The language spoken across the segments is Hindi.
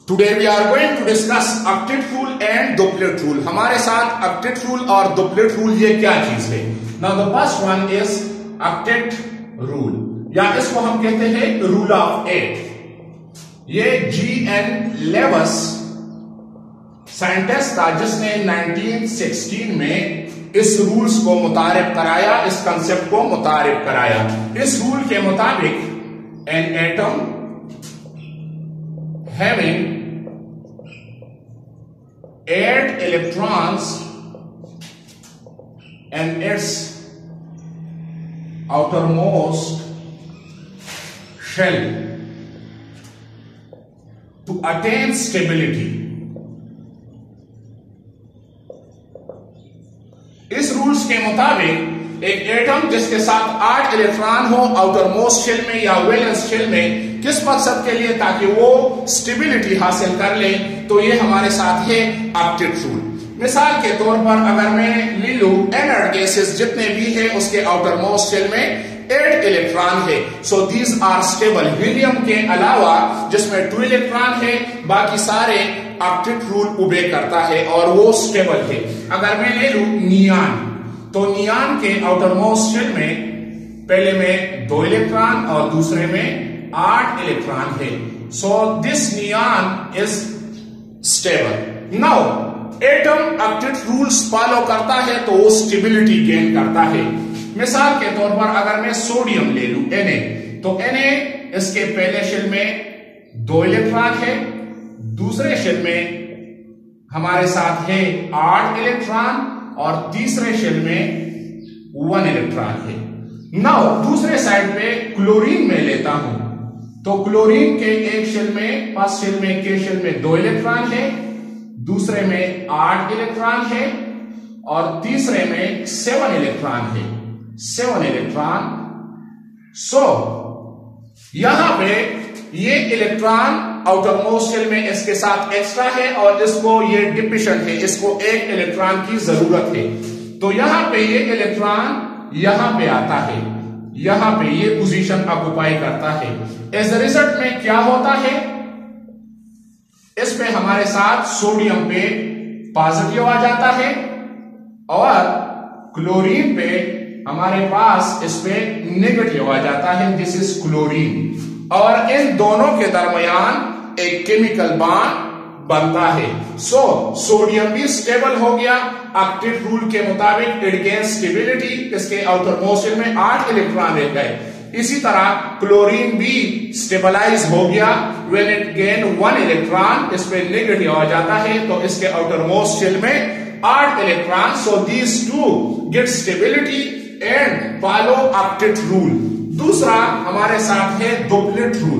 Today we are going to discuss octet rule and duplet rule. हमारे साथ octet rule और duplet rule ये क्या चीज है? Now the first one is octet rule, या इसको हम कहते हैं rule of 8. ये G.N. लेवस साइंटिस्ट था जिसने 1916 में इस रूल्स को मुतारिफ कराया, इस कंसेप्ट को मुतारिफ कराया. इस रूल के मुताबिक an atom having 8 electrons and its outermost shell to attain stability. इस रूल्स के मुताबिक एक एटम जिसके साथ 8 इलेक्ट्रॉन हो आउटर मोस्ट शेल में या वैलेंस शेल में, किस मकसद के लिए? ताकि वो स्टेबिलिटी हासिल कर ले. तो ये हमारे साथ है ऑक्टेट रूल. मिसाल के तौर पर अगर मैं ले लूं एनर्ट गैसेस जितने भी है उसके आउटर मोस्ट शेल में 8 इलेक्ट्रॉन है. So these are stable. Helium के अलावा जिसमें 2 इलेक्ट्रॉन है, बाकी सारे ऑक्टेट रूल ओबे करता है और वो स्टेबल है. अगर मैं ले लूं नियान, तो नियान के आउटर मोस्ट शेल में पहले में 2 इलेक्ट्रॉन और दूसरे में 8 इलेक्ट्रॉन है. So this neon is stable. Now atom octet rules follow करता है तो वो स्टेबिलिटी गेन करता है. मिसाल के तौर पर अगर मैं सोडियम ले लूं Na, तो Na इसके पहले शेल में 2 इलेक्ट्रॉन है, दूसरे शेल में हमारे साथ है 8 इलेक्ट्रॉन और तीसरे शेल में 1 इलेक्ट्रॉन है. नाउ दूसरे साइड पे क्लोरीन में लेता हूं, तो क्लोरीन के एक शेल में, फर्स्ट शेल में के शेल में 2 इलेक्ट्रॉन है, दूसरे में 8 इलेक्ट्रॉन है और तीसरे में 7 इलेक्ट्रॉन है. 7 इलेक्ट्रॉन. सो यहां पे ये इलेक्ट्रॉन आउटर मोस्ट शेल में इसके साथ एक्स्ट्रा है और इसको ये डिफिशिएंट है, इसको 1 इलेक्ट्रॉन की जरूरत है. तो यहां पे ये इलेक्ट्रॉन यहां पे आता है, यहां पे ये पोजीशन ऑक्युपाई करता है. एज अ रिजल्ट में क्या होता है, इसमें हमारे साथ सोडियम पे पॉजिटिव आ जाता है और क्लोरीन पे हमारे पास इस पे नेगेटिव आ जाता है. This is chlorine. और इन दोनों के दरमियान एक केमिकल बॉन्ड बनता है. सो सोडियम भी स्टेबल हो गया ऑक्टेट रूल के मुताबिक. It gain stability. इसके आउटर मोस्ट शेल में 8 इलेक्ट्रॉन रह गए. इसी तरह क्लोरीन भी स्टेबलाइज हो गया. व्हेन इट गेन 1 इलेक्ट्रॉन, इस पे नेगेटिव आ जाता है तो इसके आउटर मोस्ट शेल में 8 electron. So these two get stability and follow octet rule. दूसरा हमारे साथ है डुप्लेट रूल.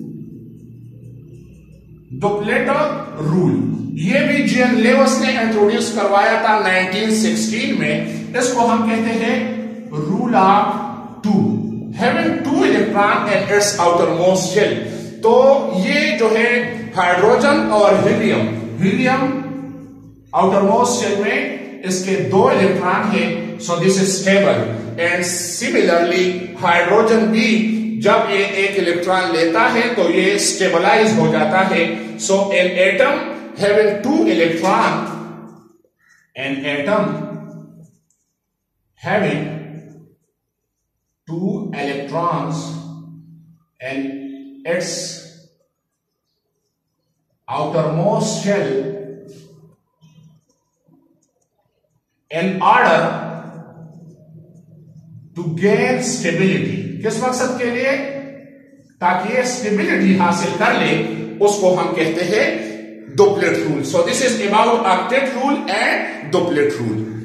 डुप्लेट रूल ये भी G.N. लेवस ने इंट्रोड्यूस करवाया था 1916 में. इसको हम कहते हैं rule of 2, having 2 electron and its outermost shell. तो ये जो है हाइड्रोजन और हीलियम आउटर मोस्ट शेल में इसके 2 इलेक्ट्रॉन है. So this is stable. And similarly hydrogen भी जब ये 1 इलेक्ट्रॉन लेता है तो ये स्टेबलाइज हो जाता है. So an atom having 2 electron, an atom having 2 electrons and its outermost shell in order to gain stability. किस मकसद के लिए? ताकि ये स्टेबिलिटी हासिल कर ले, उसको हम कहते हैं duplet rule. So this is about octet rule and duplet rule.